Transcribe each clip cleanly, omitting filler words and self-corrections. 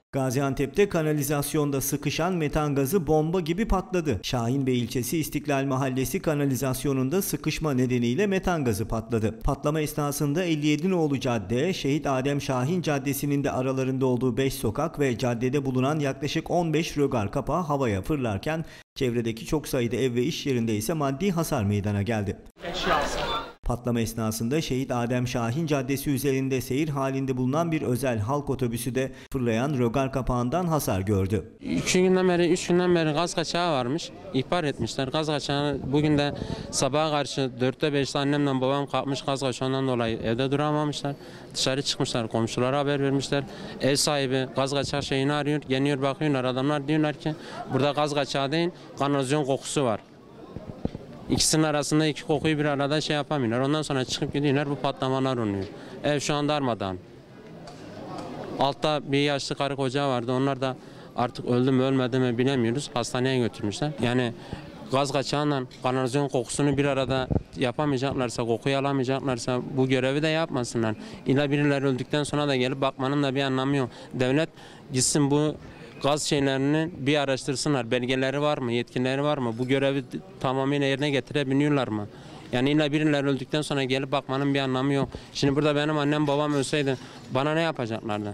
Gaziantep'te kanalizasyonda sıkışan metan gazı bomba gibi patladı. Şahinbey ilçesi İstiklal Mahallesi kanalizasyonunda sıkışma nedeniyle metan gazı patladı. Patlama esnasında 57 nolu cadde, Şehit Adem Şahin Caddesi'nin de aralarında olduğu 5 sokak ve caddede bulunan yaklaşık 15 rögar kapağı havaya fırlarken çevredeki çok sayıda ev ve iş yerinde ise maddi hasar meydana geldi. Patlama esnasında Şehit Adem Şahin Caddesi üzerinde seyir halinde bulunan bir özel halk otobüsü de fırlayan rögar kapağından hasar gördü. 3 günden beri gaz kaçağı varmış. İhbar etmişler. Gaz kaçağı bugün de sabaha karşı 4'te 5'te annemle babam kalkmış, gaz kaçağından dolayı evde duramamışlar. Dışarı çıkmışlar, komşulara haber vermişler. Ev sahibi gaz kaçağı şeyini arıyor, geliyor bakıyorlar, adamlar diyorlar ki burada gaz kaçağı değil, kanalizasyon kokusu var. İkisinin arasında iki kokuyu bir arada şey yapamıyorlar. Ondan sonra çıkıp gidiyorlar, bu patlamalar oluyor. Ev şu anda darmadağın. Altta bir yaşlı karı koca vardı. Onlar da artık öldü mü ölmedi mi bilemiyoruz. Hastaneye götürmüşler. Yani gaz kaçağıyla kanalizasyon kokusunu bir arada yapamayacaklarsa, kokuyu alamayacaklarsa bu görevi de yapmasınlar. İlla birileri öldükten sonra da gelip bakmanın da bir anlamı yok. Devlet gitsin bu gaz şeylerini bir araştırsınlar. Belgeleri var mı? Yetkileri var mı? Bu görevi tamamıyla yerine getirebiliyorlar mı? Yani illa birileri öldükten sonra gelip bakmanın bir anlamı yok. Şimdi burada benim annem babam ölseydi bana ne yapacaklardı?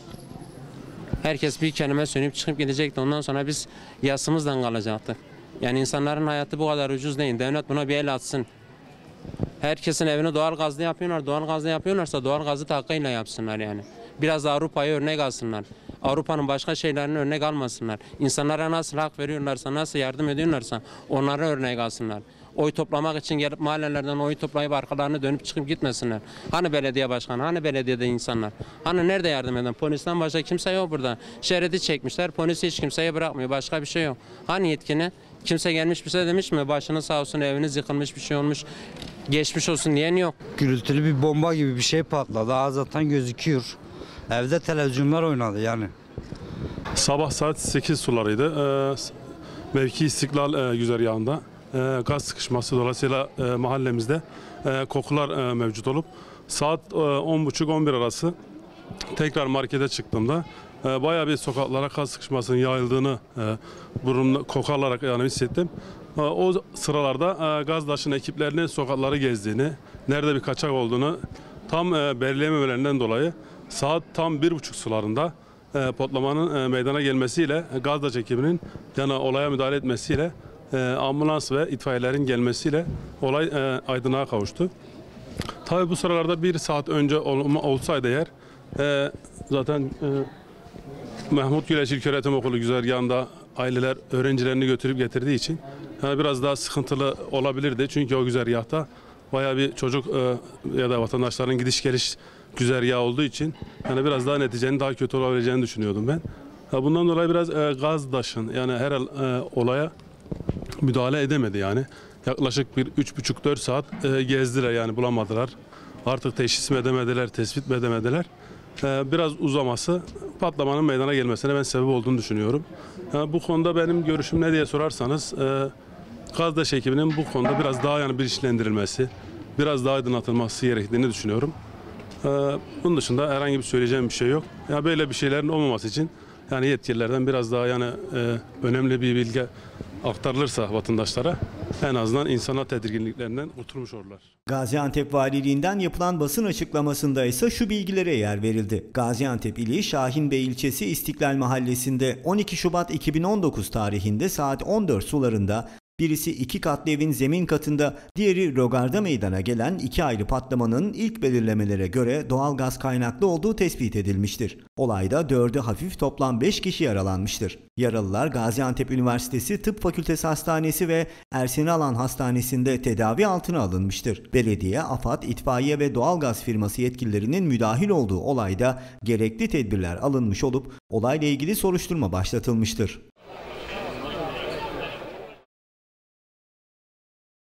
Herkes bir kelime söyleyip çıkıp gidecekti. Ondan sonra biz yasımızdan kalacaktık. Yani insanların hayatı bu kadar ucuz değil. Devlet buna bir el atsın. Herkesin evini doğal gazlı yapıyorlar. Doğal gazlı yapıyorlarsa doğal gazı hakkıyla yapsınlar yani. Biraz da Avrupa'ya örnek alsınlar. Avrupa'nın başka şeylerini örnek almasınlar. İnsanlara nasıl hak veriyorlarsa, nasıl yardım ediyorlarsa onlara örnek alsınlar. Oy toplamak için gelip mahallelerden oy toplayıp arkalarını dönüp çıkıp gitmesinler. Hani belediye başkanı, hani belediyede insanlar? Hani nerede yardım eden? Polisten başka kimse yok burada. Şeridi çekmişler, polis hiç kimseye bırakmıyor. Başka bir şey yok. Hani yetkini? Kimse gelmiş bize demiş mi? Başınız sağ olsun, eviniz yıkılmış, bir şey olmuş. Geçmiş olsun diyen yok. Gürültülü bir bomba gibi bir şey patladı. Zaten gözüküyor. Evde televizyonlar oynadı yani. Sabah saat 8 sularıydı. Mevki İstiklal güzergahında gaz sıkışması dolayısıyla mahallemizde kokular mevcut olup saat 10.30-11 arası tekrar markete çıktığımda bayağı bir sokaklara gaz sıkışmasının yayıldığını burun koku alarak yani hissettim. O sıralarda Gazdaş'ın ekiplerinin sokakları gezdiğini, nerede bir kaçak olduğunu tam belirleyememelerinden dolayı saat tam 1.30 sularında patlamanın meydana gelmesiyle Gazdaş ekibinin yani olaya müdahale etmesiyle ambulans ve itfaiyelerin gelmesiyle olay aydınlığa kavuştu. Tabii bu sıralarda bir saat önce olsaydı eğer zaten Mahmut Güleç İlköğretim Okulu güzergahında aileler öğrencilerini götürüp getirdiği için yani biraz daha sıkıntılı olabilirdi. Çünkü o güzergahta bayağı bir çocuk ya da vatandaşların gidiş geliş güzergahı olduğu için yani biraz daha neticenin daha kötü olabileceğini düşünüyordum ben. Bundan dolayı biraz Gazdaş'ın yani her olaya müdahale edemedi yani. Yaklaşık bir 3,5-4 saat gezdiler yani bulamadılar. Artık teşhis mi edemediler, tespit mi edemediler. Biraz uzaması patlamanın meydana gelmesine ben sebep olduğunu düşünüyorum. Bu konuda benim görüşüm ne diye sorarsanız Gazdaş ekibinin bu konuda biraz daha yani bilinçlendirilmesi, biraz daha aydınlatılması gerektiğini düşünüyorum. Bunun dışında herhangi bir söyleyeceğim bir şey yok. Ya böyle bir şeylerin olmaması için yani yetkililerden biraz daha yani önemli bir bilgi aktarılırsa vatandaşlara en azından insana tedirginliklerinden kurtulmuş olurlar. Gaziantep Valiliğinden yapılan basın açıklamasında ise şu bilgilere yer verildi. Gaziantep ili Şahinbey ilçesi İstiklal Mahallesi'nde 12 Şubat 2019 tarihinde saat 14 sularında birisi 2 katlı evin zemin katında, diğeri rögarda meydana gelen 2 ayrı patlamanın ilk belirlemelere göre doğal gaz kaynaklı olduğu tespit edilmiştir. Olayda 4'ü hafif toplam 5 kişi yaralanmıştır. Yaralılar Gaziantep Üniversitesi Tıp Fakültesi Hastanesi ve Ersin Alan Hastanesi'nde tedavi altına alınmıştır. Belediye, AFAD, itfaiye ve doğalgaz firması yetkililerinin müdahil olduğu olayda gerekli tedbirler alınmış olup olayla ilgili soruşturma başlatılmıştır.